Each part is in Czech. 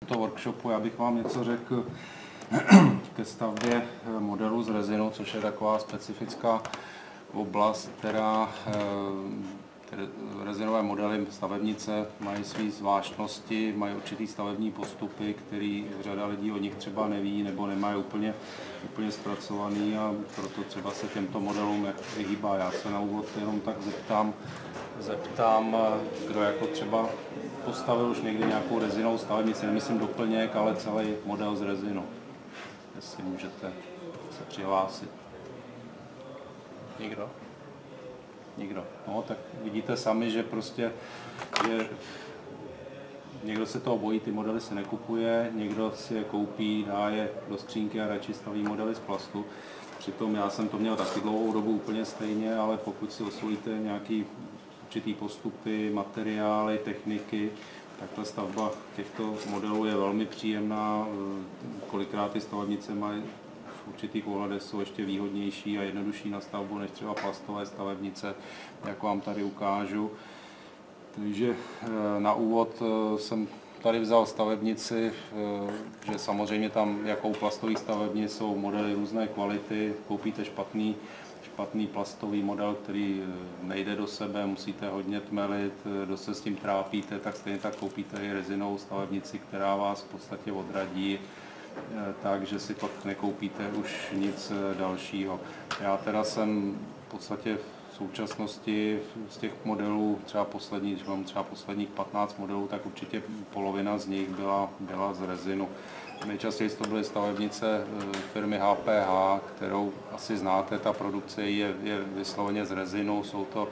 tomto workshopu. Já bych vám něco řekl ke stavbě modelu z rezinu, což je taková specifická oblast, která rezinové modely stavebnice mají své zvláštnosti, mají určitý stavební postupy, který řada lidí o nich třeba neví nebo nemají úplně zpracovaný, a proto třeba se těmto modelům vyhýbá. Já se na úvod jenom tak zeptám, kdo jako třeba postavil už někdy nějakou rezinovou stavebnici, nemyslím doplněk, ale celý model z rezinu. Jestli můžete se přihlásit. Nikdo? Nikdo. No, tak vidíte sami, že prostě někdo se toho bojí, ty modely se nekupuje, někdo si je koupí, dá je do skřínky a radši staví modely z plastu. Přitom já jsem to měl taky dlouhou dobu úplně stejně, ale pokud si osvojíte nějaký určitý postupy, materiály, techniky, tak ta stavba těchto modelů je velmi příjemná. Kolikrát ty stavebnice mají v určitých ohledech jsou ještě výhodnější a jednodušší na stavbu než třeba plastové stavebnice, jak vám tady ukážu. Takže na úvod jsem tady vzal stavebnici, že samozřejmě tam jako u plastových stavebnic jsou modely různé kvality, koupíte špatný plastový model, který nejde do sebe, musíte hodně tmelit, kdo se s tím trápíte, tak stejně tak koupíte i rezinovou stavebnici, která vás v podstatě odradí, takže si pak nekoupíte už nic dalšího. Já teda jsem v podstatě v současnosti z těch modelů, když mám třeba posledních 15 modelů, tak určitě polovina z nich byla z rezinu. Nejčastěji to byly stavebnice firmy HPH, kterou asi znáte, ta produkce je vysloveně z rezinu, jsou to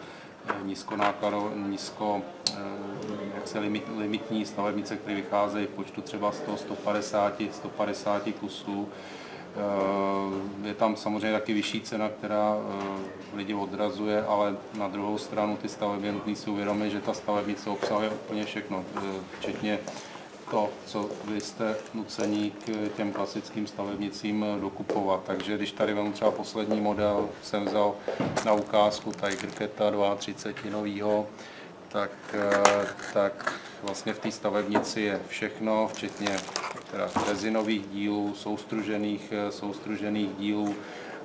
limitní stavebnice, které vycházejí v počtu třeba 100-150 kusů. Je tam samozřejmě taky vyšší cena, která lidi odrazuje, ale na druhou stranu ty stavebně nutný si uvědomit, že ta stavebnice obsahuje úplně všechno, včetně to, co vy jste nuceni k těm klasickým stavebnicím dokupovat. Takže když tady vám třeba poslední model jsem vzal na ukázku Tiger Cata 32 novýho, tak vlastně v té stavebnici je všechno, včetně teda rezinových dílů, soustružených dílů,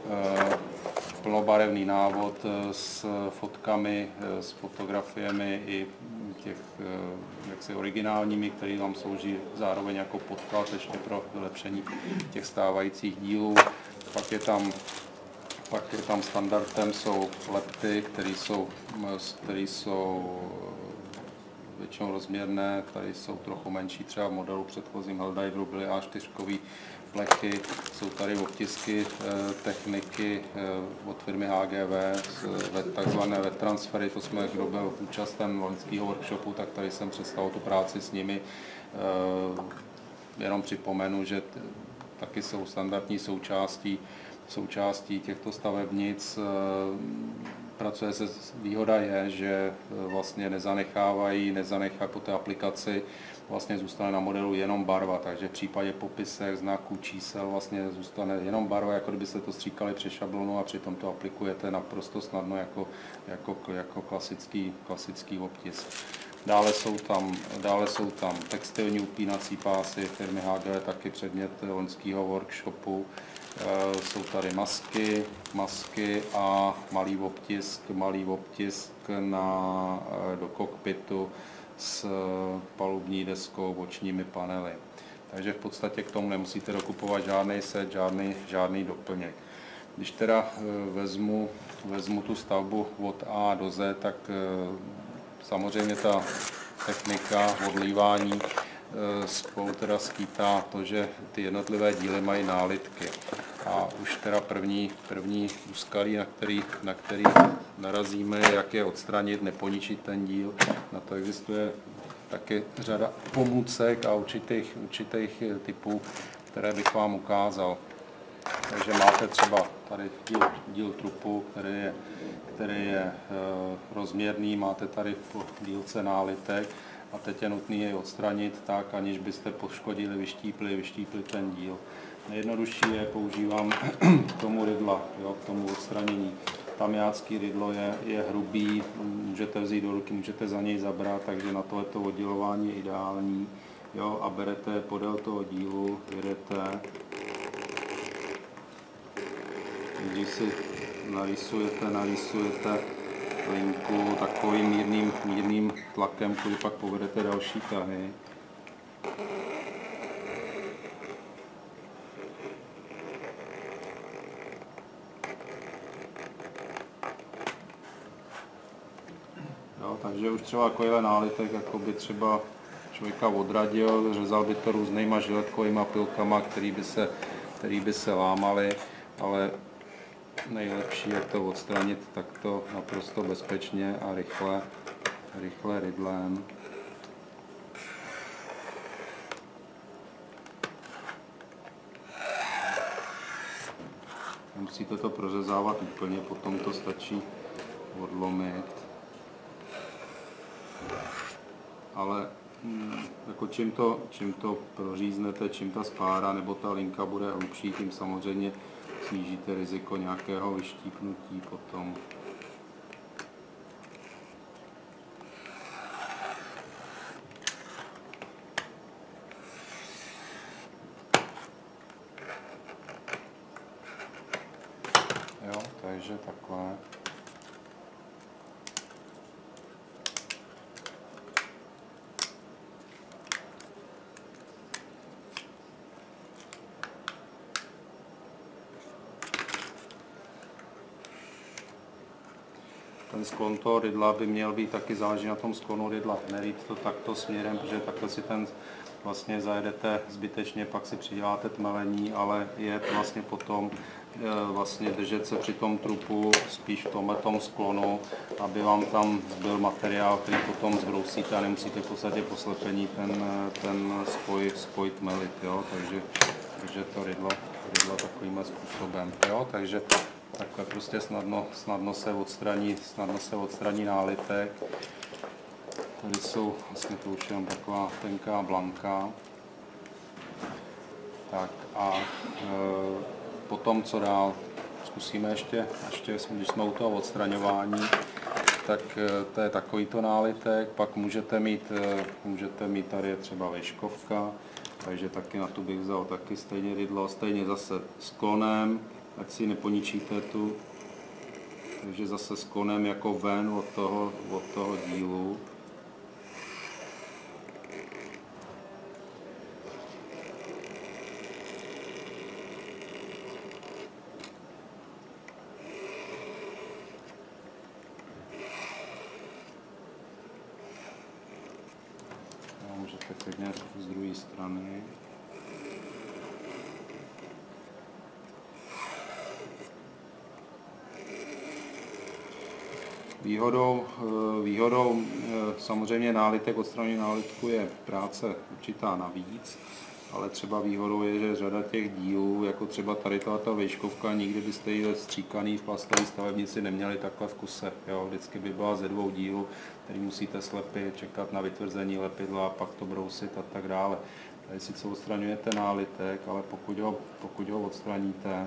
plnobarevný návod s fotkami, s fotografiemi i těch jaksi originálními, které vám slouží zároveň jako podklad ještě pro vylepšení těch stávajících dílů. Pak je tam standardem jsou lepty, které jsou většinou rozměrné, tady jsou trochu menší, třeba v modelu předchozím Helldiveru byly A4 plechy, jsou tady otisky techniky od firmy HGV, takzvané wet transfery, to jsme, kdo byl účasten loňského workshopu, tak tady jsem představil tu práci s nimi. Jenom připomenu, že taky jsou standardní součástí těchto stavebnic. Výhoda je, že vlastně nezanechají po té aplikaci, vlastně zůstane na modelu jenom barva, takže v případě popisek, znaků, čísel vlastně zůstane jenom barva, jako kdybyste to stříkali přes šablonu a přitom to aplikujete naprosto snadno jako klasický obtisk. Dále jsou tam textilní upínací pásy firmy HGV, taky předmět loňského workshopu. Jsou tady masky a malý obtisk do kokpitu s palubní deskou, bočními panely. Takže v podstatě k tomu nemusíte dokupovat žádný set, žádný doplněk. Když teda vezmu tu stavbu od A do Z, tak samozřejmě ta technika odlívání spolu teda skýtá to, že ty jednotlivé díly mají nálitky. A už teda první úskalí, na který narazíme, jak je odstranit, neponičit ten díl. Na to existuje taky řada pomůcek a určitých typů, které bych vám ukázal. Takže máte třeba tady díl trupu, který je rozměrný, máte tady po dílce nálitek a teď je nutné jej odstranit tak, aniž byste poškodili, vyštípli ten díl. Nejjednodušší je, používám k tomu rydla, k tomu odstranění. Tamiácký rydlo je hrubý, můžete vzít do ruky, můžete za něj zabrat, takže na tohleto oddělování je ideální. jo, a berete podél toho dílu, jedete, když si narýsujete linku takovým mírným tlakem, který pak povedete další tahy. Jo, takže už třeba takovýhle nálitek jako by třeba člověka odradil, řezal by to různýma žiletkovýma pilkama, který by se lámaly, ale nejlepší je to odstranit takto naprosto bezpečně a rychle rydlem. Nemusíte to prořezávat úplně, potom to stačí odlomit. Ale jako čím to proříznete, čím ta spára nebo ta linka bude hlubší, tím samozřejmě snížíte riziko nějakého vyštípnutí potom. Jo, takže takhle. Ten sklon toho rydla by měl být taky, záleží na tom sklonu rydla. Nerýt to takto směrem, protože takhle si ten vlastně zajedete zbytečně, pak si přiděláte tmelení, ale je vlastně potom vlastně držet se při tom trupu spíš v tomhletom sklonu, aby vám tam zbyl materiál, který potom zbrousíte a nemusíte v podstatě po slepení ten spoj tmelit, jo? Takže to rydlo takovýmhle způsobem, jo? Takže takhle prostě snadno se odstraní nálitek. Tady jsou vlastně to už jenom taková tenká blanka. Tak a potom co dál? Zkusíme ještě když jsme u toho odstraňování, tak to je takovýto nálitek, pak můžete mít tady je třeba vejškovka, takže taky na tu bych vzal taky stejně rydlo, stejně zase sklonem, ať si neponičíte tu, takže zase sklonem jako ven od toho dílu. Můžete klidně z druhé strany. Výhodou samozřejmě nálitek, odstranění nálitku je práce určitá navíc, ale třeba výhodou je, že řada těch dílů, jako třeba tady ta vejškovka, nikdy byste ji stříkaný v plastové stavebnici neměli takhle v kuse. Jo? Vždycky by byla ze 2 dílů, který musíte slepit, čekat na vytvrzení lepidla, pak to brousit a tak dále. Tady sice odstraňujete nálitek, ale pokud ho odstraníte,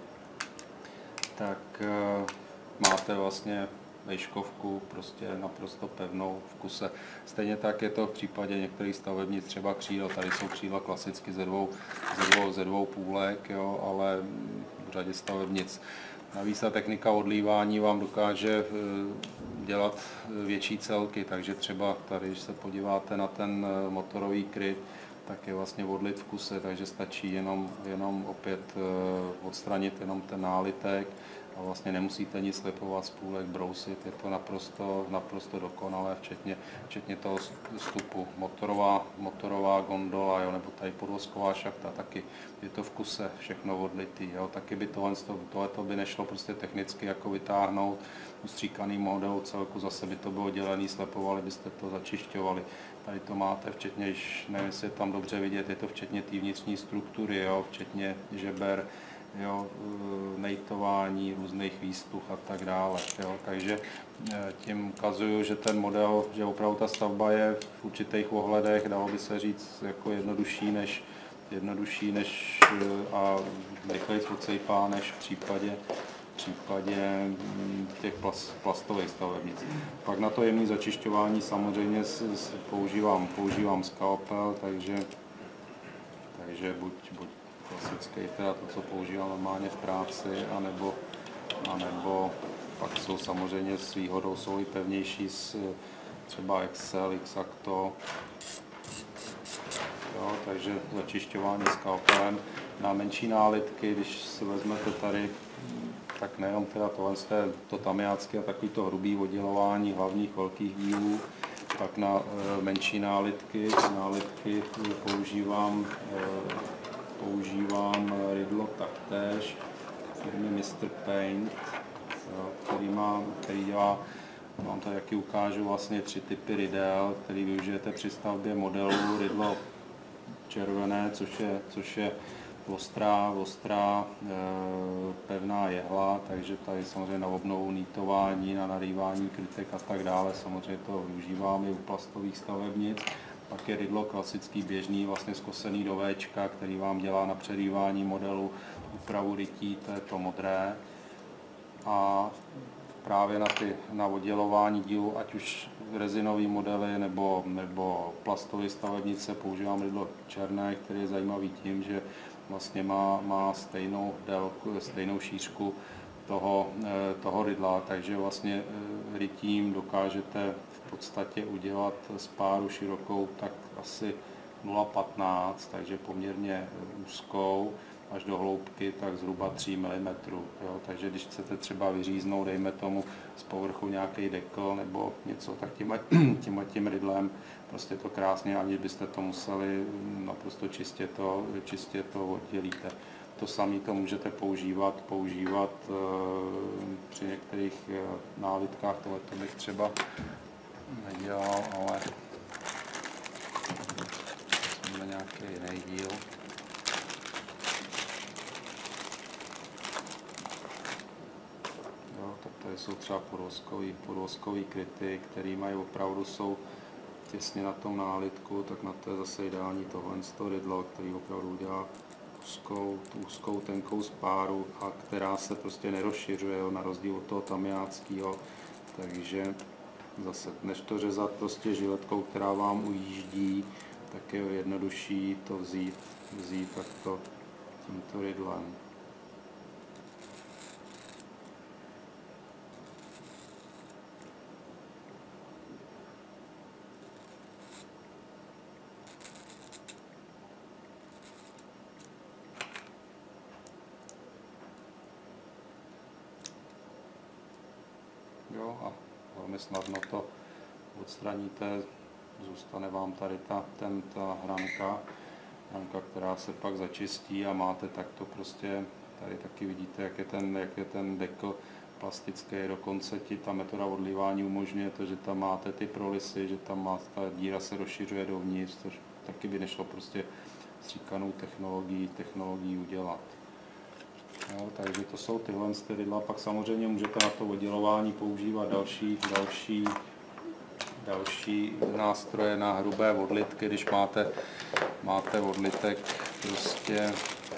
tak máte vlastně vejškovku prostě naprosto pevnou v kuse. Stejně tak je to v případě některých stavebnic, třeba křídel. Tady jsou křídla klasicky ze dvou půlek, jo, ale v řadě stavebnic. Navíc ta technika odlívání vám dokáže dělat větší celky, takže třeba tady, když se podíváte na ten motorový kryt, tak je vlastně odlit v kuse, takže stačí jenom opět odstranit jenom ten nálitek a vlastně nemusíte nic slepovat z půlek, brousit, je to naprosto dokonalé, včetně toho vstupu. Motorová gondola, jo, nebo tady podvozková šachta, taky je to v kuse všechno odlitý, jo, taky by tohleto by nešlo prostě technicky jako vytáhnout ustříkaný model celku, zase by to bylo dělený, slepovali byste to, začišťovali. Tady to máte včetně, nevím, jestli je tam dobře vidět, je to včetně té vnitřní struktury, jo, včetně žeber, jo, nejtování, různých výstup a tak dále. Jo. Takže tím ukazuju, že ten model, že opravdu ta stavba je v určitých ohledech, dalo by se říct, jako jednodušší než a rychleji odsejpá než v případě těch plastových stavebnic. Pak na to jemné začišťování samozřejmě používám skalpel, takže buď klasický, teda to, co používám normálně v práci, anebo pak jsou samozřejmě s výhodou jsou i pevnější, třeba Excel, X-Acto. Jo, takže začišťování skalpelem. Na menší nálitky, když si vezmete tady, tak nejenom teda to tamiácké a takovýto hrubý oddělování hlavních velkých dílů, pak na menší nálitky používám Ridlo taktéž firmy Mr. Paint, který dělá, vám to taky ukážu, vlastně 3 typy ridel, který využijete při stavbě modelu. Ridlo červené, což je ostrá pevná jehla, takže tady samozřejmě na obnovu nítování, na narývání krytek a tak dále, samozřejmě to využíváme i u plastových stavebnic. Pak je Ridlo klasický běžný, vlastně skosený do Včka, který vám dělá na přerývání modelu, úpravu rytí, to je to modré. A právě na oddělování dílu, ať už rezinové modely nebo plastové stavebnice, používám Ridlo černé, který je zajímavý tím, že vlastně má stejnou šířku toho Ridla, takže vlastně rytím dokážete v podstatě udělat spáru širokou tak asi 0,15, takže poměrně úzkou, až do hloubky tak zhruba 3 mm. Jo? Takže když chcete třeba vyříznout, dejme tomu z povrchu nějaký dekl nebo něco, tak tím Ridlem prostě to krásně, aniž byste to museli naprosto čistě to oddělíte. To samé to můžete používat při některých nálitkách, tohle to bych třeba nedělal, ale jsme nějaký jiný díl. Tak tady jsou třeba podvozkový kryty, které mají opravdu jsou těsně na tom nálitku, tak na to je zase ideální tohle Ridlo, který opravdu udělá úzkou tenkou spáru a která se prostě nerozšiřuje, jo, na rozdíl od toho tamiáckého. Takže zase, než to řezat prostě žiletkou, která vám ujíždí, tak je jednodušší to vzít takto tímto Ridlem. Jo, a velmi snadno to odstraníte, zůstane vám tady ta hranka, která se pak začistí a máte takto prostě, tady taky vidíte, jak je ten dekl plastický, dokonce ta metoda odlívání umožňuje to, že tam máte ty prolisy, že tam ta díra se rozšiřuje dovnitř, což taky by nešlo prostě stříkanou technologií udělat. Jo, takže to jsou tyhle Ridla, pak samozřejmě můžete na to oddělování používat další nástroje na hrubé odlitky, když máte odlitek prostě,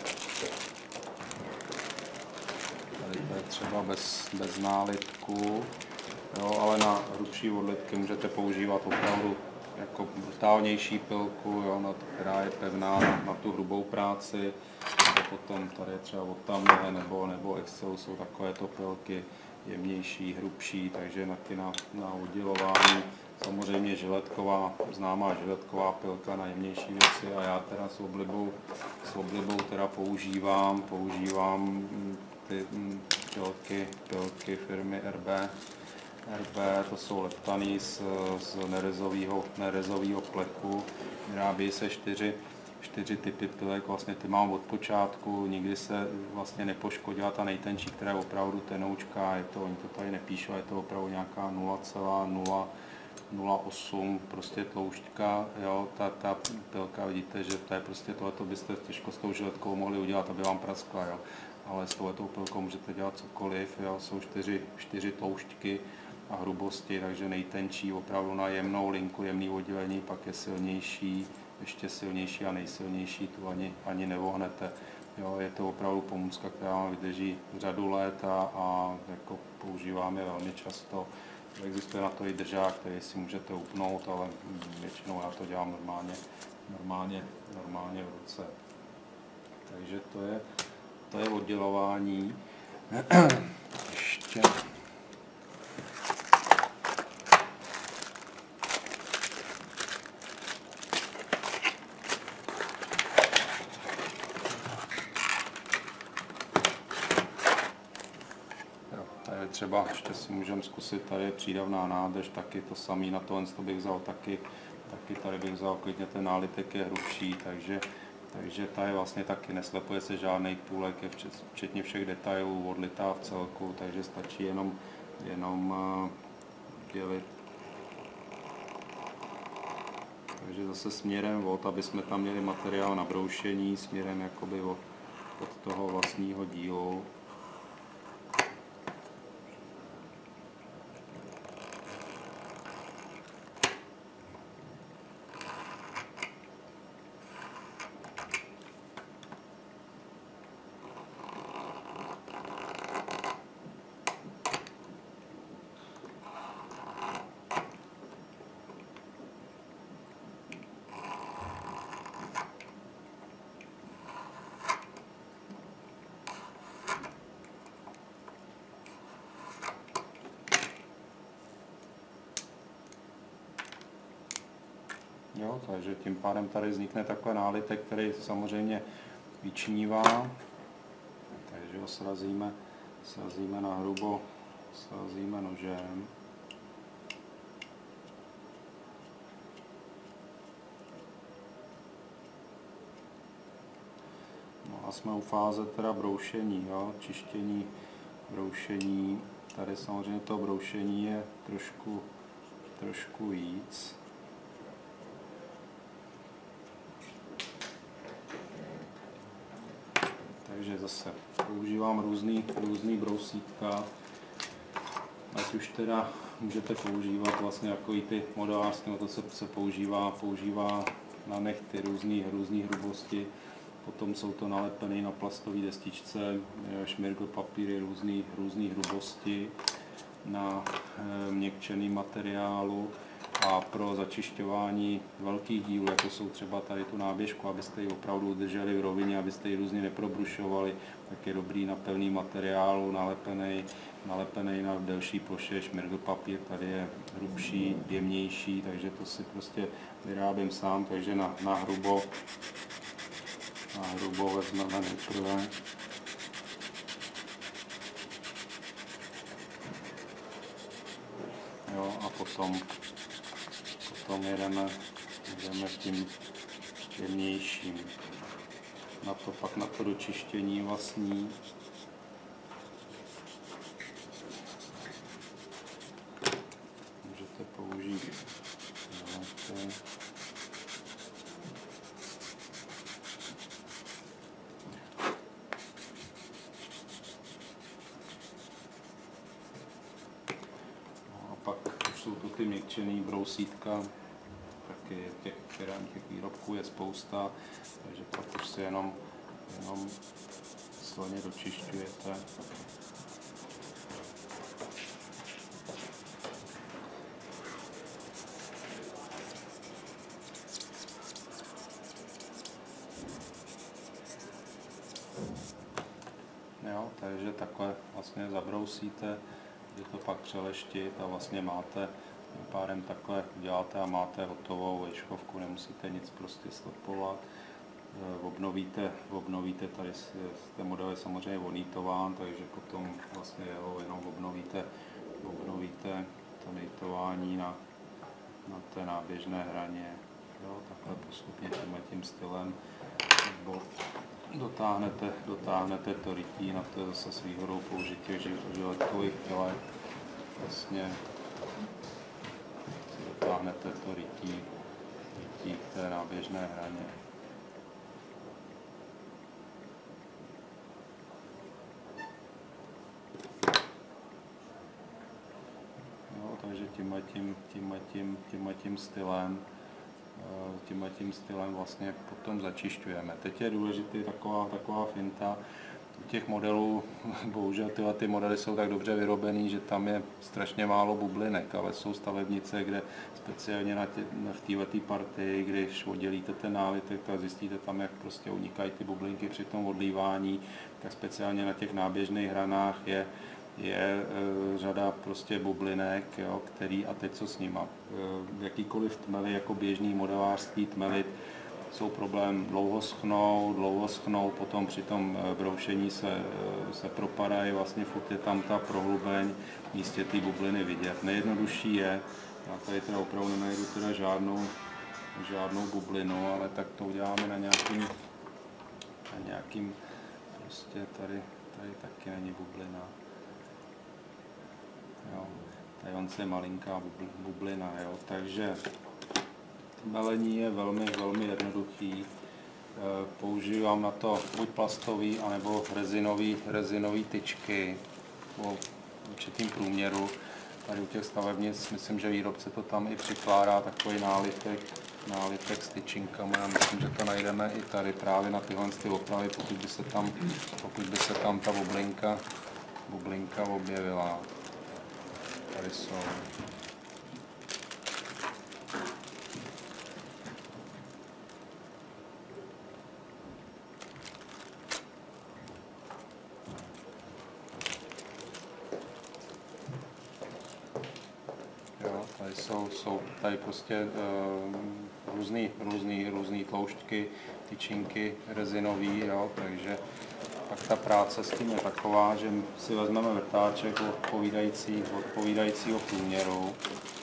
tady to je třeba bez nálitku, jo, ale na hrubší odlitky můžete používat opravdu jako brutálnější pilku, jo, která je pevná na tu hrubou práci. Potom tady třeba od Tamiya nebo Excelu jsou takovéto pilky jemnější, hrubší, takže na oddělování samozřejmě známá žiletková pilka na jemnější věci a já teda s oblibou teda používám ty pilky firmy RB, to jsou leptaný z nerezového plechu, vyrábí se 4 typy pilek, vlastně ty mám od počátku, nikdy se vlastně nepoškodila, ta nejtenčí, která je opravdu tenoučká, oni to tady nepíšou, je to opravdu nějaká 0,08 prostě tloušťka, jo, ta pilka, vidíte, že to je prostě tohleto byste těžko s tou žiletkou mohli udělat, aby vám praskla, jo, ale s touhletou pilkou můžete dělat cokoliv, jo, jsou 4 tloušťky a hrubosti, takže nejtenčí opravdu na jemnou linku, jemný oddělení, pak je silnější, ještě silnější a nejsilnější, tu ani nevohnete. Jo, je to opravdu pomůcka, která vám vydrží řadu let a jako používáme velmi často. Existuje na to i držák, který si můžete upnout, ale většinou já to dělám normálně v ruce. Takže to je oddělování. Ještě. Tady třeba ještě si můžeme zkusit, tady je přídavná nádrž, taky to samý, na tohle bych vzal taky tady bych vzal klidně, ten nálitek je hrubší, takže tady vlastně taky neslepuje se žádný půlek, je včetně všech detailů odlitá v celku, takže stačí jenom dělit. Takže zase směrem aby jsme tam měli materiál na broušení, směrem jakoby od toho vlastního dílu. Jo, takže tím pádem tady vznikne takhle nálitek, který samozřejmě vyčnívá. Takže ho srazíme na hrubo, srazíme nožem. No a jsme u fáze teda broušení, jo, čištění, broušení. Tady samozřejmě to broušení je trošku víc. Takže zase používám různý brousítka, ať už teda můžete používat vlastně jako i ty modelářské, to se používá na nechty různý hrubosti, potom jsou to nalepené na plastové destičce, šmirgl papíry různý hrubosti na měkčený materiálu. A pro začišťování velkých dílů, jako jsou třeba tady tu náběžku, abyste ji opravdu udrželi v rovině, abyste ji různě neprobrušovali, tak je dobrý na pevný materiálu, nalepený na delší ploše, šmirgl papír, tady je hrubší, jemnější, takže to si prostě vyrábím sám, takže na hrubo vezmeme nejprve. Jo, a potom jedeme tím jemnějším. Pak na to dočištění vlastní. Můžete použít jsou to ty měkčený brousítka, taky těch výrobků je spousta, takže pak už si jenom silně dočišťujete. Jo, takže takhle vlastně zabrousíte, je to pak přeleštit a vlastně máte, pádem takhle děláte a máte hotovou vejškovku, nemusíte nic prostě stopovat. Obnovíte, tady ten model je samozřejmě onitován, takže potom vlastně jeho jenom obnovíte to nitování na té náběžné hraně. Jo, takhle postupně tím stylem. Dotáhnete to rytí, na to zase s výhodou použití žiletkových pilek. Vlastně dotáhnete to rytí k té náběžné hraně. Jo, takže tímhletím stylem tím stylem vlastně potom začišťujeme. Teď je důležitý taková finta. U těch modelů, bohužel ty modely jsou tak dobře vyrobený, že tam je strašně málo bublinek, ale jsou stavebnice, kde speciálně v této partii, když oddělíte ten nálitek, tak zjistíte tam, jak prostě unikají ty bublinky při tom odlívání, tak speciálně na těch náběžných hranách je řada prostě bublinek, jo, který, a teď co s nima, jakýkoliv tmely, jako běžný modelářský tmelit, jsou problém dlouho schnou, potom při tom broušení se propadají, vlastně furt je tam ta prohlubeň, místě ty bubliny vidět. Nejjednodušší je, já tady teda opravdu nenajdu teda žádnou bublinu, ale tak to uděláme na nějakým prostě tady taky není bublina. Jo, tady on se je malinká bublina, jo, takže melení je velmi jednoduchý. Používám na to buď plastový, anebo rezinový tyčky po určitým průměru. Tady u těch stavebnic, myslím, že výrobce to tam i přikládá, takový nálitek s tyčinkami, a myslím, že to najdeme i tady právě na tyhle opravy, pokud by se tam ta bublinka objevila. Tady jsou. Jsou tady prostě různý tloušťky, tyčinky rezinový, jo, takže pak ta práce s tím je taková, že si vezmeme vrtáček odpovídajícího průměru.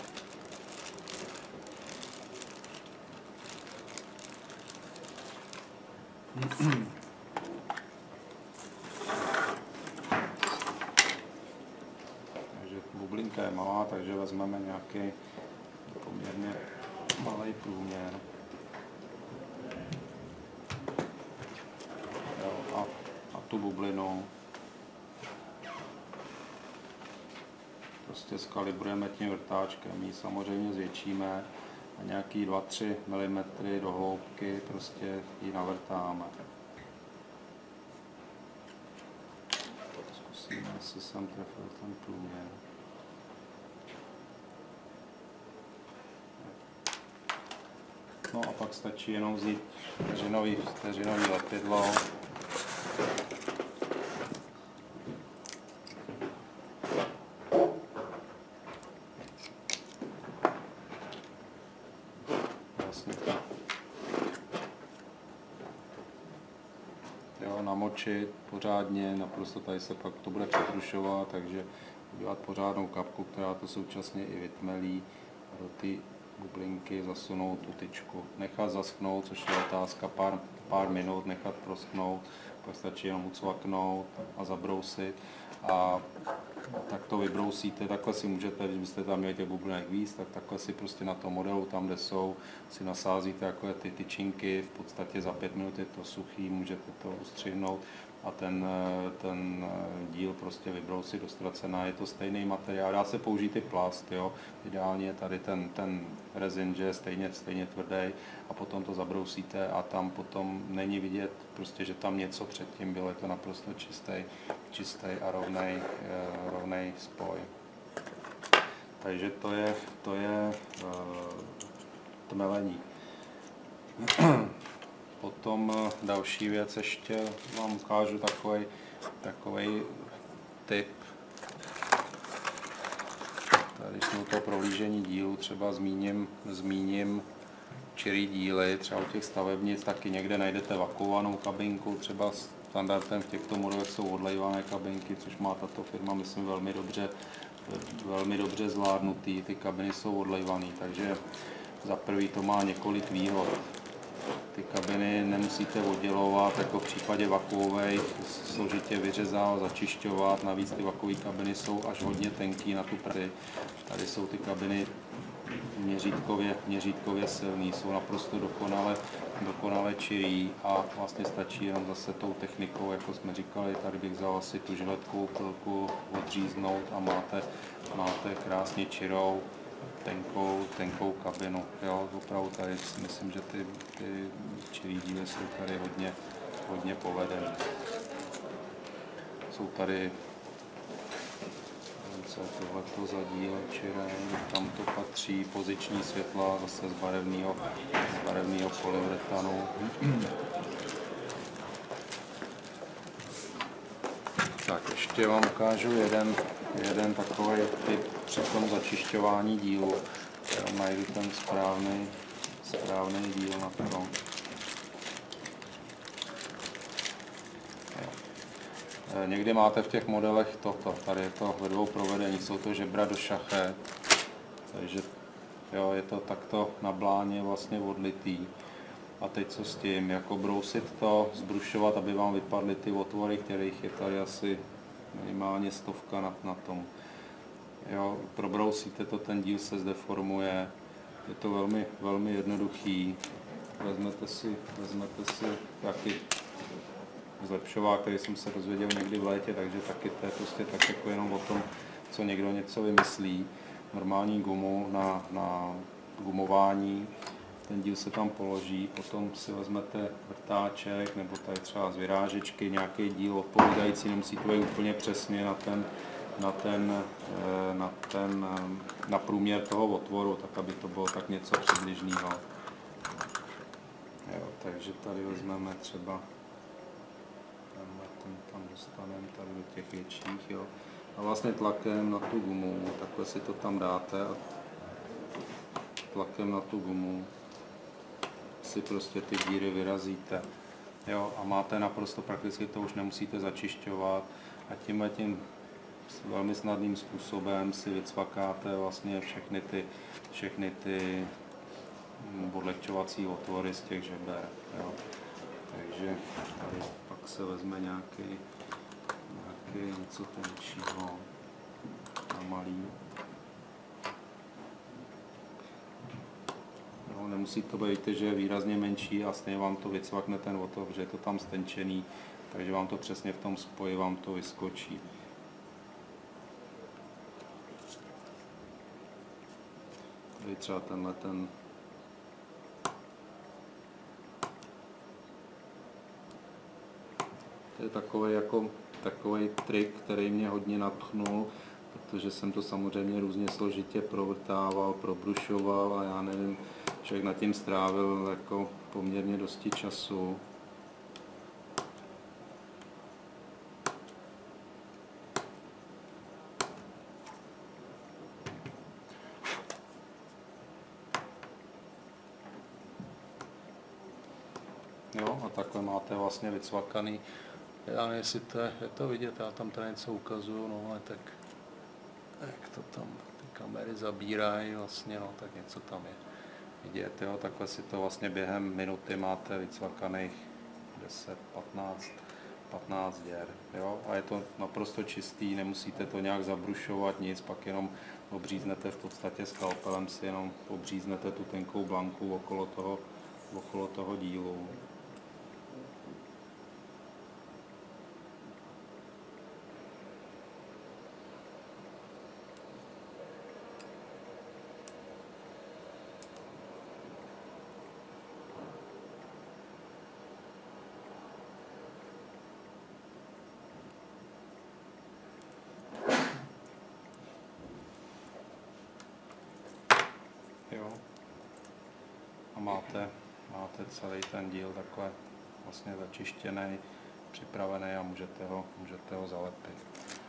Takže bublinka je malá, takže vezmeme nějaký poměrně malý průměr. Jo, a tu bublinu prostě skalibrujeme tím vrtáčkem, ji samozřejmě zvětšíme a nějaký 2-3 mm do hloubky prostě ji navrtáme. Zkusíme, jestli jsem trefil ten průměr. No a pak stačí jenom vzít vteřinový lepidlo. Vlastně jo, namočit pořádně, naprosto tady se pak to bude přetrušovat, takže udělat pořádnou kapku, která to současně i vytmelí, a do ty bublinky zasunout tu tyčku, nechat zaschnout, což je otázka pár minut, nechat proschnout, pak stačí jenom ucvaknout a zabrousit a tak to vybrousíte, takhle si můžete, když byste tam měli těch bublinek víc, tak takhle si prostě na tom modelu, tam kde jsou, si nasázíte jako ty tyčinky, v podstatě za 5 minut je to suchý, můžete to ustřihnout a ten díl prostě vybrousit do ztracena. Je to stejný materiál, dá se použít i plast, jo. Ideálně je tady ten rezin, že je stejně tvrdý, a potom to zabrousíte a tam potom není vidět prostě, že tam něco předtím bylo, je to naprosto čistý a rovnej spoj. Takže to je tmelení. Potom další věc, ještě vám ukážu takový tip. Tady jsme u toho prohlížení dílu, třeba zmíním čirý díly, třeba u těch stavebnic taky někde najdete vakuovanou kabinku, třeba standardem v těchto modelech jsou odlejvané kabinky, což má tato firma, myslím, velmi dobře zvládnutý. Ty kabiny jsou odlejvané, takže za prvý to má několik výhod. Ty kabiny nemusíte oddělovat, jako v případě vakuových, složitě vyřezat, začišťovat, navíc ty vakuové kabiny jsou až hodně tenký na tu práci. Tady jsou ty kabiny měřítkově silný, jsou naprosto dokonale čirý a vlastně stačí jenom zase tou technikou, jako jsme říkali, tady bych vzal asi tu žiletkovou pilku, odříznout a máte krásně čirou tenkou kabinu. Jo, opravdu tady si myslím, že ty čilý díly jsou tady hodně povedené. Jsou tady, co je tohleto za díl, čiré, tam to patří, poziční světla, zase z barevného polyuretanu. Tak ještě vám ukážu jeden takový typ při tom začišťování dílu. Já najdu ten správný díl na to. Někdy máte v těch modelech toto, tady je to ve dvou provedení, jsou to žebra do šachet, takže jo, je to takto na bláně vlastně odlitý. A teď co s tím, jako brousit to, zbrušovat, aby vám vypadly ty otvory, kterých je tady asi minimálně 100 na tom. Jo, probrousíte to, ten díl se zdeformuje, je to velmi jednoduchý. Vezmete si taky zlepšovák, který jsem se dozvěděl někdy v létě, takže taky to je prostě tak jako jenom o tom, co někdo něco vymyslí. Normální gumu na gumování, ten díl se tam položí, potom si vezmete vrtáček nebo tady třeba z vyrážečky nějaký díl odpovídající, nemusí to být úplně přesně na průměr toho otvoru, tak aby to bylo tak něco přibližného. Jo, takže tady vezmeme třeba ten tam dostaneme tady do těch větších, jo. A vlastně tlakem na tu gumu, takhle si to tam dáte a tlakem na tu gumu si prostě ty díry vyrazíte. Jo, a máte naprosto prakticky, to už nemusíte začišťovat a tím velmi snadným způsobem si vycvakáte vlastně všechny ty odlehčovací otvory z těch žeber. Jo. Takže tady pak se vezme nějaký něco tenčího na malý. No, nemusí to být, že je výrazně menší a stejně vám to vycvakne ten otvor, protože je to tam stenčený, takže vám to přesně v tom spoji vám to vyskočí. Tady třeba ten to je takový trik, který mě hodně nadchnul, protože jsem to samozřejmě různě složitě provrtával, probrušoval a já nevím, člověk nad tím strávil jako poměrně dosti času. Jo, a takhle máte vlastně vycvakaný. Já nevím, jestli to je to vidět, já tam tady něco ukazuju, no ale tak jak to tam ty kamery zabírají vlastně, no tak něco tam je vidět, jo, takhle si to vlastně během minuty máte vycvakaných 10-15 děr, jo, a je to naprosto čistý, nemusíte to nějak zabrušovat, nic, pak jenom obříznete v podstatě skalpelem si jenom obříznete tu tenkou blanku okolo toho dílu. Jo. A máte celý ten díl takhle vlastně začištěný, připravený a můžete ho zalepit.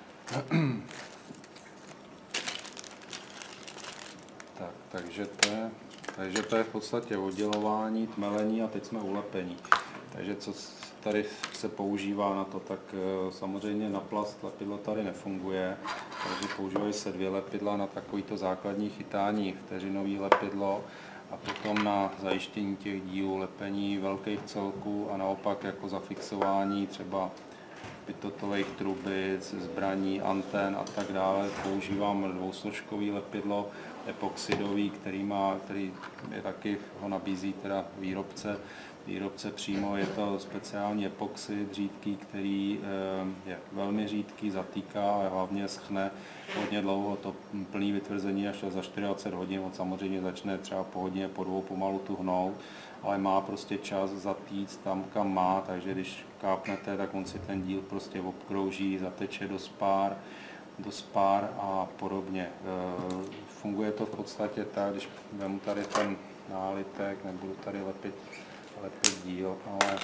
Takže to je v podstatě oddělování, tmelení a teď jsme u lepení. Takže co tady se používá na to, tak samozřejmě na plast lepidlo tady nefunguje, takže používají se 2 lepidla na takovýto základní chytání, vteřinový lepidlo a potom na zajištění těch dílů, lepení velkých celků a naopak jako zafixování třeba pitotových trubic, zbraní, antén a tak dále. Používám 2složkový lepidlo, epoxidový, který je taky, ho nabízí teda výrobce, výrobce přímo, je to speciální epoxid řídký, který je velmi řídký, zatýká a hlavně schne hodně dlouho. To plný vytvrzení až za 24 hodin, on samozřejmě začne třeba po hodině, po dvou pomalu tuhnout, ale má prostě čas zatýct tam, kam má, takže když kápnete, tak on si ten díl prostě obkrouží, zateče do spár a podobně. Funguje to v podstatě tak, když vezmu tady ten nálitek, nebudu tady lepit díl, ale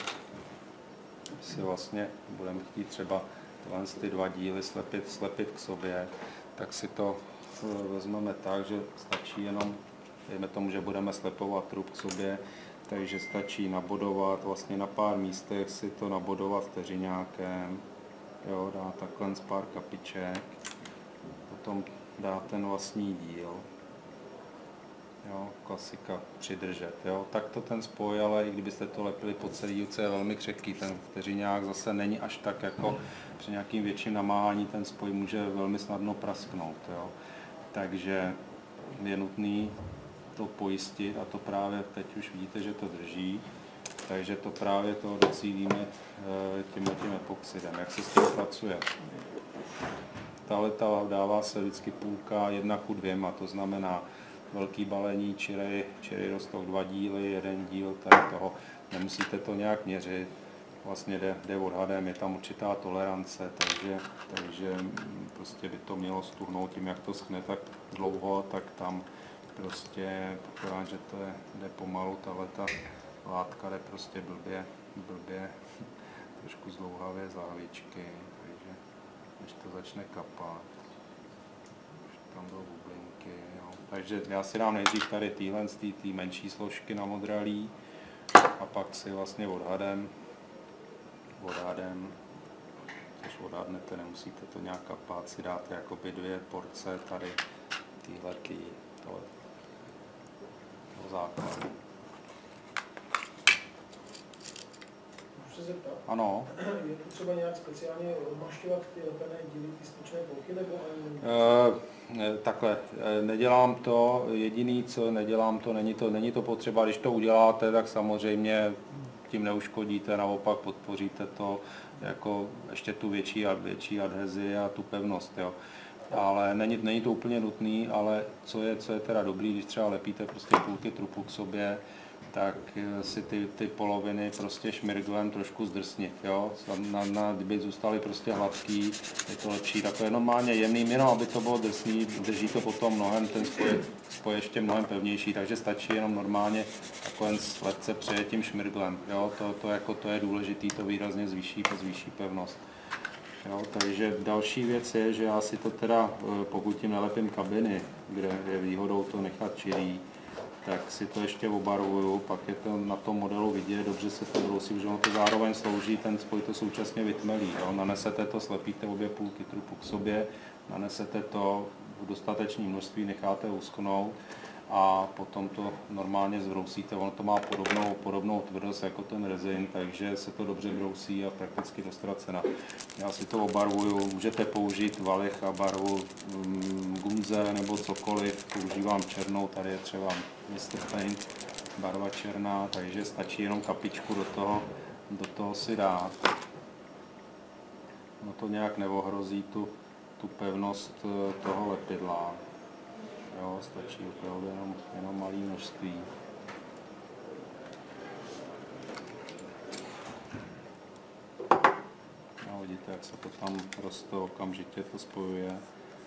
si vlastně budeme chtít třeba ty dva díly slepit k sobě, tak si to vezmeme tak, že stačí jenom, dejme tomu, že budeme slepovat trub k sobě, takže stačí nabodovat, vlastně na pár místech si to nabodovat vteřiňákem, jo, dá takhle pár kapiček, potom dá ten vlastní díl. Jo, klasika, přidržet. Jo. Takto ten spoj, ale i kdybyste to lepili po celý dílce, je velmi křehký. Ten vteřiňák zase není až tak jako při nějakým větším namáhání, ten spoj může velmi snadno prasknout. Jo. Takže je nutný to pojistit a to právě teď už vidíte, že to drží. Takže to právě to docílíme tím epoxidem. Jak se s tím pracuje? Tahle dává se vždycky půlka 1:2, to znamená velký balení, čirej rostok 2 díly, 1 díl tady toho, nemusíte to nějak měřit, vlastně jde odhadem, je tam určitá tolerance, takže prostě by to mělo stuhnout tím, jak to schne tak dlouho, tak tam prostě, pokládám, že to jde pomalu, tahleta látka jde prostě blbě trošku zdlouhavé závičky, takže než to začne kapat, už tam jdou bublinky, jo. Takže já si dám nejdřív tady týhle menší složky na modralí a pak si vlastně odhadem, což odhadnete, nemusíte to nějak kapat, si dáte jakoby 2 porce tady toho základu. Můžu se zeptat? Ano. Je to třeba nějak speciálně odmašťovat ty lepené díly, ty styčné plochy, nebo takhle, nedělám to, jediný, co nedělám to, není to potřeba, když to uděláte, tak samozřejmě tím neuškodíte, naopak podpoříte to jako ještě tu větší adhezi a tu pevnost, jo. Ale není to úplně nutný, ale co je teda dobrý, když třeba lepíte prostě půlky trupu k sobě, tak si ty poloviny prostě šmirglem trošku zdrsnit, jo. Kdyby zůstaly prostě hladký, je to lepší, takové normálně jemný, jenom aby to bylo drsný, drží to potom mnohem, ten spoj ještě mnohem pevnější, takže stačí jenom normálně takové lehce přejet tím šmirglem, jo. To je důležitý, to výrazně zvýší pevnost. Jo, takže další věc je, že já si to teda, pokud tím nalepím kabiny, kde je výhodou to nechat čirý, tak si to ještě obarvuju, pak je to na tom modelu vidět, dobře se to brousí, že ono to zároveň slouží, ten spoj to současně vytmelí. Jo. Nanesete to, slepíte obě půlky trupu k sobě, nanesete to v dostatečné množství, necháte uschnout a potom to normálně zbrousíte. Ono to má podobnou tvrdost jako ten rezin, takže se to dobře brousí a prakticky dostracena. Já si to obarvuju, můžete použít valich a barvu gunze nebo cokoliv, používám černou, tady je třeba Mr. Paint, barva černá, takže stačí jenom kapičku do toho si dát. No to nějak neohrozí tu pevnost toho lepidla. Jo, stačí opravdu jenom malé množství. No, vidíte, jak se to tam roste, okamžitě to spojuje.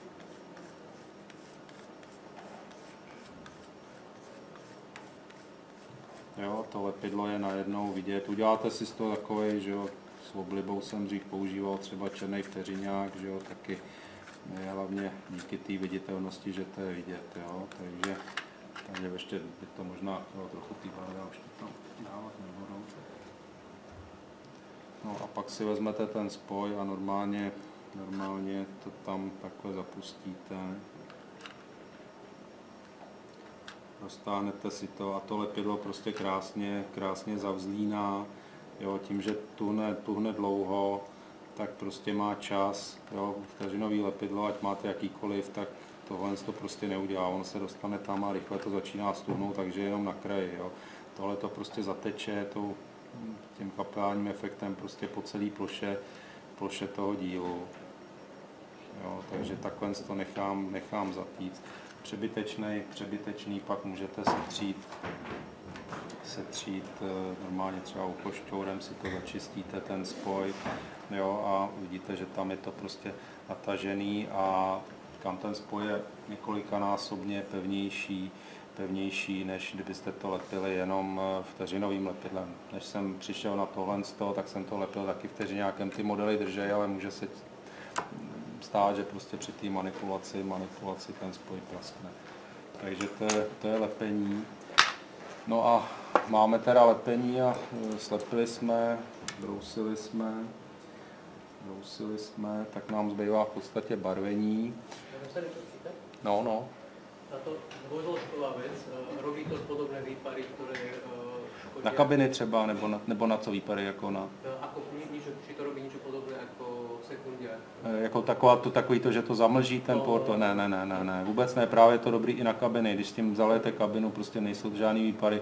Jo, to lepidlo je najednou vidět. Uděláte si z toho takovej, že jo, s oblibou jsem dřív používal třeba černý vteřiňák, že jo, taky hlavně díky té viditelnosti, že to je vidět, jo, takže ještě by to možná trochu té barvy, už to tam dávat nebudou. No a pak si vezmete ten spoj a normálně to tam takhle zapustíte. Roztáhnete si to a to lepidlo prostě krásně zavzlíná, jo, tím, že tuhne dlouho, tak prostě má čas, jo, vteřinový lepidlo, ať máte jakýkoliv, tak tohle to prostě neudělá, on se dostane tam a rychle to začíná stuhnout, takže jenom na kraji, jo. tohle to prostě zateče tím kapilárním efektem prostě po celé ploše toho dílu. Jo, takže takhle to nechám zatýct. Přebytečný pak můžete setřít normálně třeba ukošťourem, si to začistíte ten spoj, jo, a vidíte, že tam je to prostě natažený a kam ten spoj je několikanásobně pevnější, než kdybyste to lepili jenom vteřinovým lepidlem. Než jsem přišel na tohle, tak jsem to lepil taky vteřinákem, ty modely držej, ale může se stát, že prostě při té manipulaci ten spoj praskne. Takže to je lepení. No a máme teda lepení a slepili jsme, brousili jsme, tak nám zbývá v podstatě barvení. No. Táto dvojzložková vec, robí to podobné výpary, ktoré škodia? Na kabiny třeba, nebo na co výpary, jako na... Či to robí niečo podobné ako sekundiár? Jako takový to, že to zamlží ten port, ne, vůbec ne, právě je to dobrý i na kabiny, když s tím zalijete kabinu, prostě nejsou žádný výpary,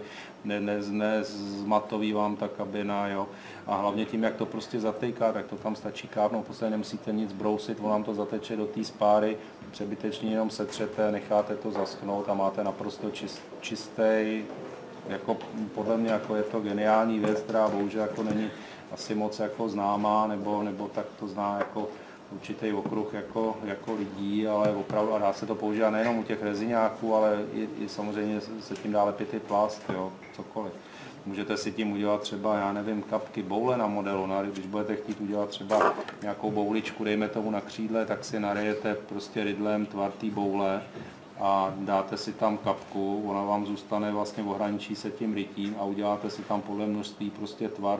nezmatový vám ta kabina, jo, a hlavně tím, jak to prostě zatejká, tak to tam stačí kápnout, v podstatě nemusíte nic brousit, on vám to zateče do té spáry, přebytečně jenom setřete, necháte to zaschnout a máte naprosto čistý, jako podle mě jako je to geniální věc, která bohužel jako není asi moc jako známá, nebo tak to zná jako určitý okruh jako lidí, ale opravdu a dá se to používat nejenom u těch reziňáků, ale i samozřejmě se tím dá lepit i plast, jo, cokoliv. Můžete si tím udělat třeba, já nevím, kapky boule na modelu, když budete chtít udělat třeba nějakou bouličku, dejme tomu na křídle, tak si narijete prostě rydlem tvar té boule a dáte si tam kapku, ona vám zůstane vlastně, ohraničí se tím rytím a uděláte si tam podle množství prostě tvar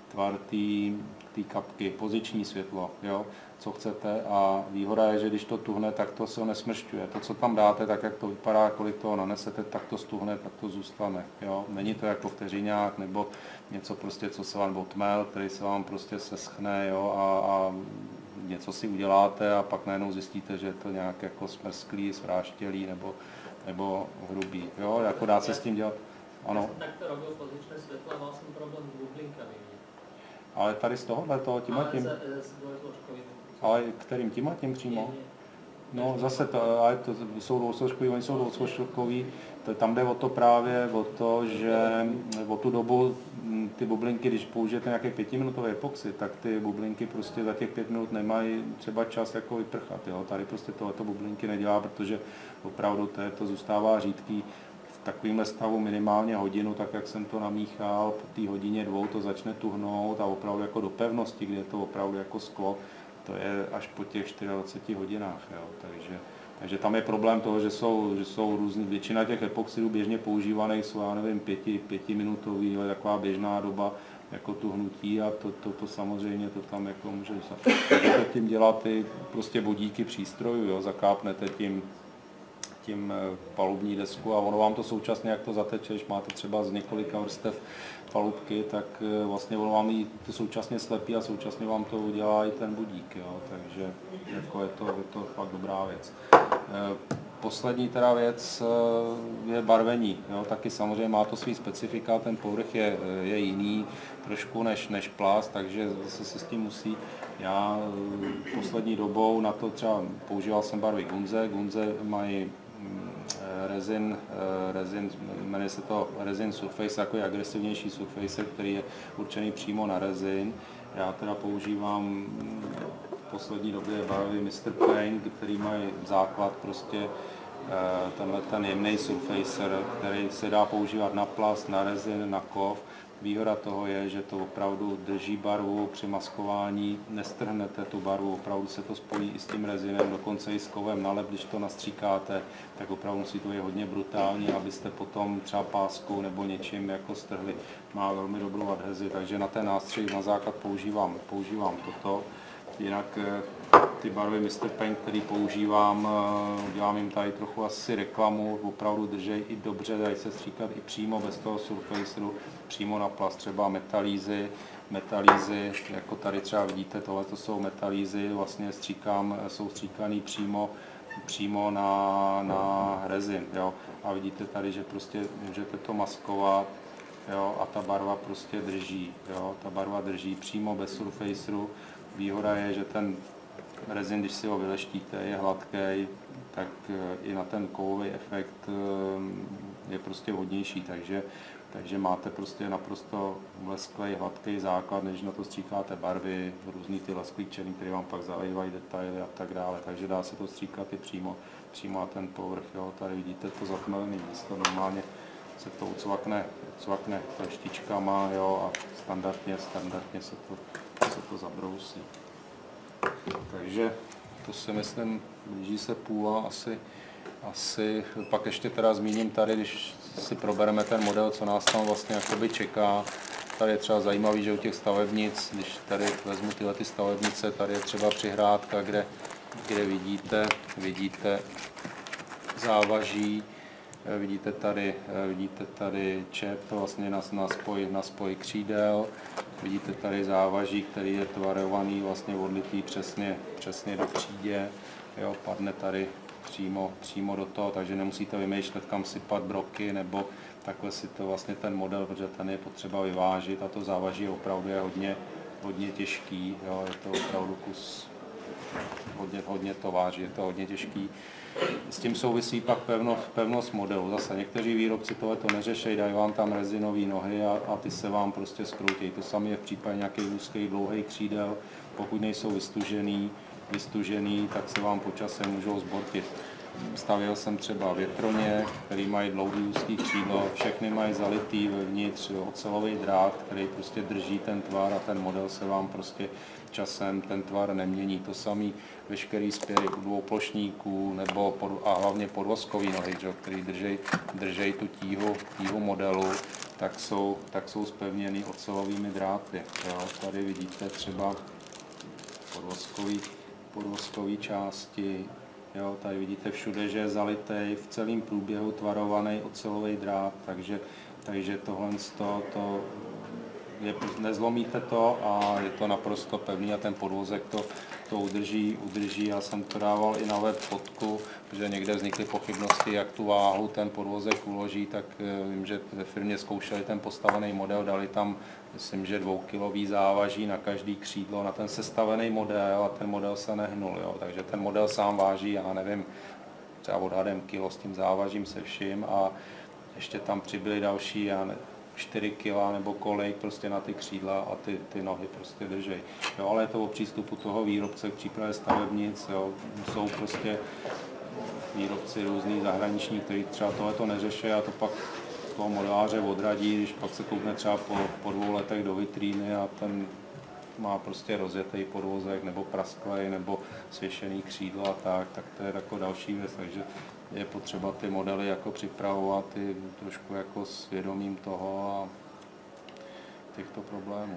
té kapky, poziční světlo, jo, co chcete a výhoda je, že když to tuhne, tak to se ho nesmršťuje. To, co tam dáte, tak jak to vypadá, kolik toho nanesete, tak to stuhne, tak to zůstane, jo. Není to jako vteřiňák nebo něco prostě, co se vám otmel, který se vám prostě seschne, jo, a něco si uděláte a pak najednou zjistíte, že je to nějak jako smrsklý, svráštělý nebo hrubý, jo, jako dá se s tím dělat. Ano. Tak to robil pozičné světlo a mal som problém s bublinkami. Ale tady z tohohle toho tím? Ale kterým tím přímo? No zase ale to jsou dvousložkový, oni jsou dvousložkový, tam jde o to právě, o to, že o tu dobu ty bublinky, když použijete nějaký 5minutový epoxy, tak ty bublinky prostě za těch 5 minut nemají třeba čas jako vyprchat, jo? Tady prostě tohleto bublinky nedělá, protože opravdu to zůstává řídký. V takovémhle stavu minimálně hodinu, tak jak jsem to namíchal, po té hodině 2 to začne tuhnout a opravdu jako do pevnosti, kde je to opravdu jako sklo, to je až po těch 24 hodinách. Jo. Takže tam je problém toho, že jsou různý, většina těch epoxidů běžně používaných jsou, já nevím, 5minutový, ale taková běžná doba jako tuhnutí a to samozřejmě to tam jako může můžete tím dělat i prostě vodíky přístrojů, jo, zakápnete tím palubní desku a ono vám to současně, jak to zateče, když máte třeba z několika vrstev palubky, tak vlastně ono vám ji to současně slepí a současně vám to udělá i ten budík, jo? Takže jako je to fakt dobrá věc. Poslední teda věc je barvení, jo? Taky samozřejmě má to svý specifika, ten povrch je jiný trošku než plast, takže zase se s tím musí. Já poslední dobou na to třeba používal jsem barvy Gunze. Gunze mají rezin, jmenuje se to Resin Surface, jako je agresivnější surfacer, který je určený přímo na rezin. Já teda používám v poslední době barvy Mr. Paint, který mají základ prostě ten jemný surfacer, který se dá používat na plast, na rezin, na kov. Výhoda toho je, že to opravdu drží barvu při maskování, nestrhnete tu barvu, opravdu se to spojí i s tím rezinem, dokonce i s kovem na lep, když to nastříkáte, tak opravdu musí to být hodně brutální, abyste potom třeba páskou nebo něčím jako strhli. Má velmi dobrou adhezi, takže na ten nástřih na základ používám toto. Jinak ty barvy Mr. Paint, který používám, dělám jim tady trochu asi reklamu, opravdu držej i dobře, dají se stříkat i přímo bez toho surfaceru, přímo na plast, třeba metalízy, jako tady třeba vidíte, tohle to jsou metalízy, vlastně jsou stříkaný přímo na rezin, jo. A vidíte tady, že prostě můžete to maskovat jo, a ta barva prostě drží, jo, ta barva drží přímo bez surfaceru. Výhoda je, že ten rezin, když si ho vyleštíte, je hladký, tak i na ten kovový efekt je prostě vhodnější, takže máte prostě naprosto lesklý, hladký základ, než na to stříkáte barvy, různý ty lesklý černý, které vám pak zalejvají detaily a tak dále, takže dá se to stříkat i přímo na ten povrch, jo. Tady vidíte to zatmelené místo, normálně se to ucvakne štičkama, jo, a standardně se to zabrousí. Takže to si myslím, blíží se půl a asi pak ještě teda zmíním tady, když si probereme ten model, co nás tam vlastně jakoby čeká. Tady je třeba zajímavý, že u těch stavebnic, když tady vezmu tyhle ty stavebnice, tady je třeba přihrádka, kde vidíte závaží, vidíte tady čep, vlastně na spoj křídel, vidíte tady závaží, který je tvarovaný, vlastně odlitý přesně do křídě, jo, padne tady přímo do toho, takže nemusíte vymýšlet, kam sypat broky, nebo takhle si to vlastně ten model, protože ten je potřeba vyvážit a to závaží opravdu je hodně těžký, jo, je to opravdu kus, hodně to váží, je to hodně těžký. S tím souvisí pak pevnost modelu. Zase někteří výrobci tohleto neřeší, dají vám tam rezinové nohy a ty se vám prostě skroutí. To samé je v případě nějakých úzkých, dlouhých křídel, pokud nejsou vystužený, tak se vám po čase můžou zbortit. Stavěl jsem třeba větroně, který mají dlouhý úzký křídlo, všechny mají zalitý vevnitř ocelový drát, který prostě drží ten tvar a ten model se vám prostě časem ten tvar nemění. To samý veškerý spěry u dvouplošníků a hlavně podvozkový nohy, který drží tu tíhu modelu, tak jsou zpevněny ocelovými dráty. Jo. Tady vidíte třeba podvozkový části. Jo, tady vidíte všude, že je zalitý, v celém průběhu tvarovaný ocelový drát, takže tohle to je, nezlomíte to a je to naprosto pevný a ten podvozek to udrží. Já jsem to dával i na web fotku, protože někde vznikly pochybnosti, jak tu váhu ten podvozek uloží, tak vím, že ve firmě zkoušeli ten postavený model, dali tam, myslím, že 2kilový závaží na každý křídlo, na ten sestavený model a ten model se nehnul, jo. Takže ten model sám váží, já nevím, třeba odhadem kilo s tím závažím se vším a ještě tam přibyly další, 4 kg nebo kolik prostě na ty křídla a ty nohy prostě držej. Jo, ale je to o přístupu toho výrobce k přípravě stavebnic, jo. Jsou prostě výrobci různý zahraniční, kteří třeba tohleto neřeší a to pak toho modeláře odradí, když pak se koukne třeba po 2 letech do vitríny a ten má prostě rozjetý podvozek nebo prasklej nebo svěšený křídlo a tak to je jako další věc, takže je potřeba ty modely jako připravovat i trošku jako s vědomím toho a těchto problémů.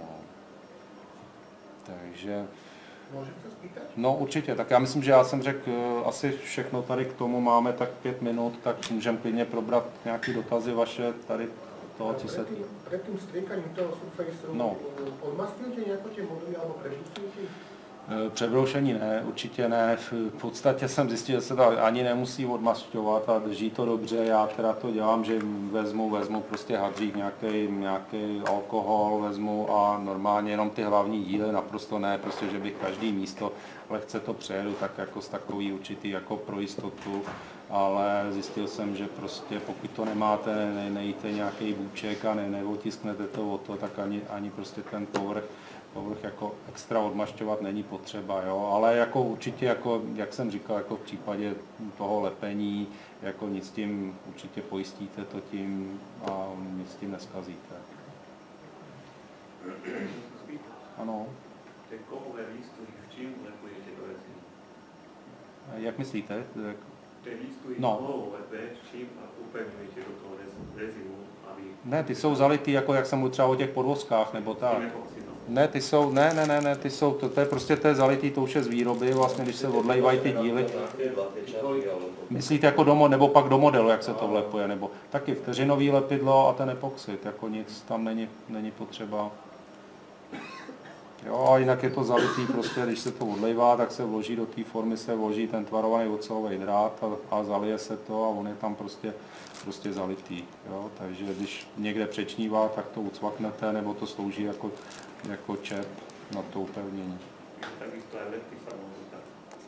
Takže Můžeme se spýtat? no určitě, tak já myslím, že já jsem řekl asi všechno tady k tomu, máme tak 5 minut, tak můžeme klidně probrat nějaké dotazy vaše tady toho, co se... Před tím stříkaním toho surfaceru, no. odmastňujete nějaké ty modely alebo prebrušujete? Přebroušení ne, určitě ne. V podstatě jsem zjistil, že se to ani nemusí odmašťovat a drží to dobře. Já teda to dělám, že vezmu prostě hadřík, nějaký alkohol vezmu a normálně jenom ty hlavní díly, naprosto ne, prostě, že bych každý místo lehce to přejedu, tak jako z takový určitý jako pro jistotu, ale zjistil jsem, že prostě pokud to nemáte, nejíte nějaký bůček a neotisknete to o to, tak ani prostě ten povrch jako extra odmašťovat není potřeba, jo? Ale jako určitě, jako, jak jsem říkal, jako v případě toho lepení, jako nic tím určitě pojistíte to tím a nic tím neskazíte. Ano. Ty kovové výstuhy, v čím lepujete do reziny? Jak myslíte? Ty výstuhy kovou lepe, v čím upevňujete do toho rezinu, aby... Ne, ty jsou zalitý, jako jak jsem mluvil třeba o těch podvozkách, nebo tak. Ne, ty jsou, to je prostě to je zalitý, to už je z výroby, vlastně, když se odlejvají ty díly. Myslíte jako nebo pak do modelu, jak se to vlepuje, nebo taky vteřinový lepidlo a ten epoxid, jako nic tam není potřeba. Jo, a jinak je to zalitý, prostě, když se to odlejvá, tak se vloží do té formy, se vloží ten tvarovaný ocelový drát a zalije se to a on je tam prostě zalitý. Jo? Takže když někde přečnívá, tak to ucvaknete, nebo to slouží jako čep na to upevnění. Takisto aj vety sa môžu tak.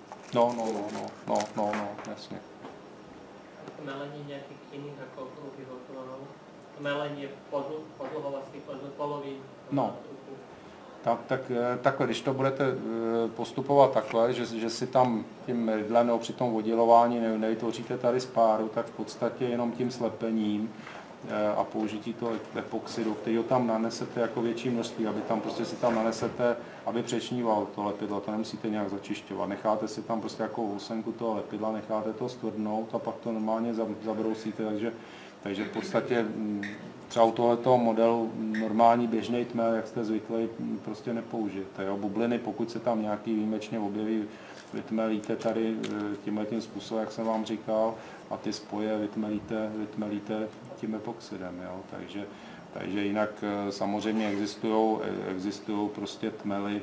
No, jasně. Melení nějakých jiných jako vyhotovalo? Melení podluhovacích poloví? No. Takhle, když to budete postupovat takhle, že si tam tím mydlem nebo při tom oddělování nevytvoříte tady spáru, tak v podstatě jenom tím slepením a použití toho epoxidu, který ho tam nanesete jako větší množství, aby tam prostě si tam nanesete, aby přečníval to lepidlo, to nemusíte nějak začišťovat. Necháte si tam prostě jako housenku toho lepidla, necháte to stvrdnout a pak to normálně zabrousíte, takže v podstatě třeba u tohoto modelu normální běžný tmel, jak jste zvyklí, prostě nepoužijete. Jo? Bubliny, pokud se tam nějaký výjimečně objeví, vytmelíte tady tímhletím způsobem, jak jsem vám říkal, a ty spoje vytmelíte tím epoxidem. Jo? Takže jinak samozřejmě existují prostě tmely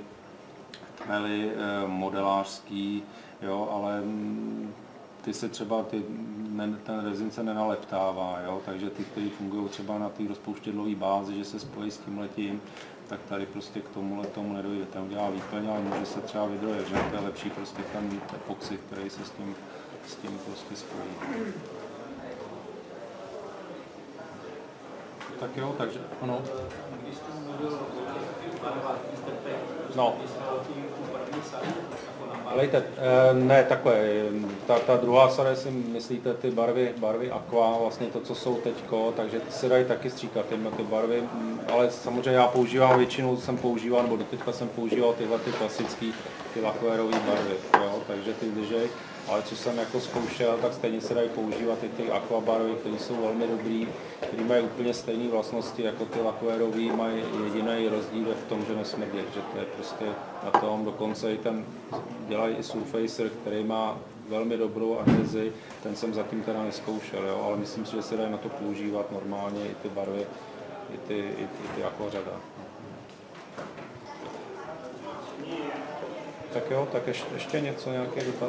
modelářský, jo? Ale ty se třeba ten rezin se nenaleptává, jo? Takže ty, kteří fungují třeba na té rozpouštědlové bázi, že se spojí s tímhletím, tak tady prostě k tomu nedojde. Tam udělá výplň, ale může se třeba vydrojet, že to je lepší prostě ten epoxid, který se s tím prostě spojí. Tak jo, takže ano. No. Lejte, ne, takhle, ta druhá sada, jestli myslíte ty barvy aqua, vlastně to, co jsou teďko, takže ty se dají taky stříkat, ty barvy, ale samozřejmě já používám, většinou jsem používal, nebo doteďka jsem používal tyhle ty klasické, ty lakvérové barvy, jo, takže ty držej, ale co jsem jako zkoušel, tak stejně se dají používat i ty aqua barvy, které jsou velmi dobrý, které mají úplně stejné vlastnosti jako ty lakvérové, mají jediný rozdíl v tom, že nesmrdí, že to je prostě na tom, dokonce i ten dělají i Surfacer, který má velmi dobrou adhezi, ten jsem zatím teda neskoušel, jo, ale myslím si, že se dají na to používat normálně i ty barvy, i ty aquařada. Tak jo, tak ještě něco, nějaký dotaz?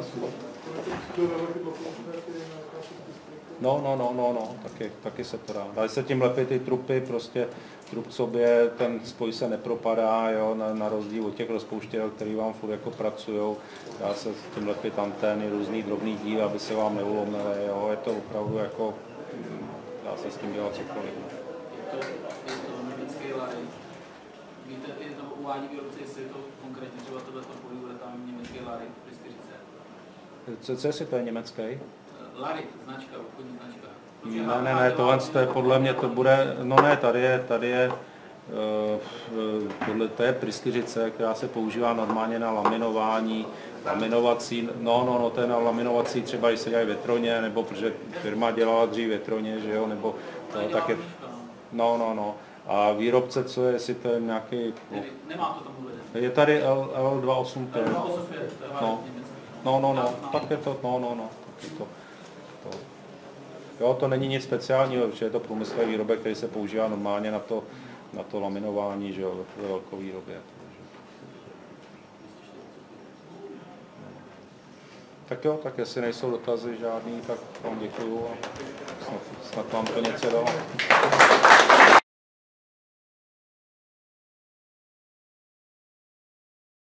No, taky se to dá. Dají se tím lepit ty trupy, prostě trubcobě, ten spoj se nepropadá, jo, na rozdíl od těch rozpouštědel, který vám furt jako pracujou. Dá se s tím lepit antény, různý drobný díl, aby se vám neulomily, jo, je to opravdu jako, dá se s tím dělat cokoliv. Je to německý lary. Víte, je to uvádí výrobce, jestli je to konkrétně třeba tohleto pojí, bude tam německý lary, Co jestli to je německý? Lary, značka, obchodní značka. Ne, tohle je podle mě to bude, no ne, tady je tohle to je pryskyřice, která se používá normálně na laminování, laminovací, no, to je na laminovací třeba, když se dělají větroně, nebo protože firma dělala dřív větroně, že jo, nebo to tak je, no. A výrobce, co je, jestli to je nějaký... Nemá to tam uvedené. Je tady L285. No, tak je to, tak je to. Jo, to není nic speciálního, protože je to průmyslový výrobek, který se používá normálně na to laminování, že jo, ve velkovýrobě. Tak jo, tak jestli nejsou dotazy žádný, tak vám děkuju a snad vám to něco dalo.